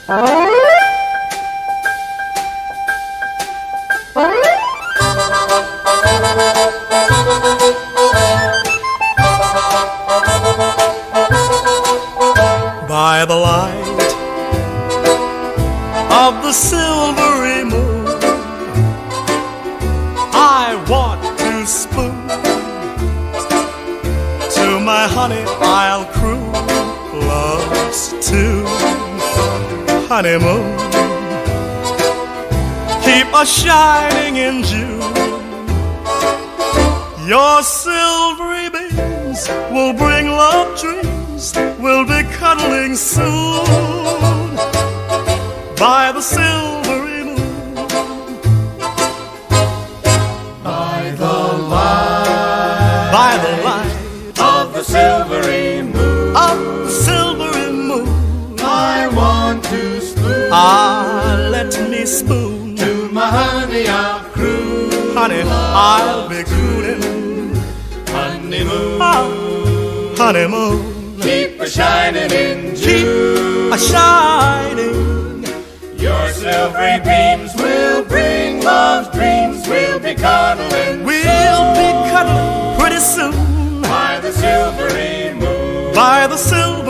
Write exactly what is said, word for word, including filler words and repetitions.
By the light of the silvery moon, I want to spoon to my honey, I'll croon love's tune. Honeymoon, keep us shining in June. Your silvery beams will bring love dreams. We'll be cuddling soon by the silvery moon. By the light, by the light of the silvery moon, of the silvery moon, I want to spoon. Ah, let me spoon To my honey I'll croon. Honey, I'll be crooning. Honeymoon, Ah, honeymoon, keep a shining in June. keep a shining. Your silvery beams will bring love's dreams. We'll be cuddling. We'll be cuddling pretty soon by the silvery moon. by the silvery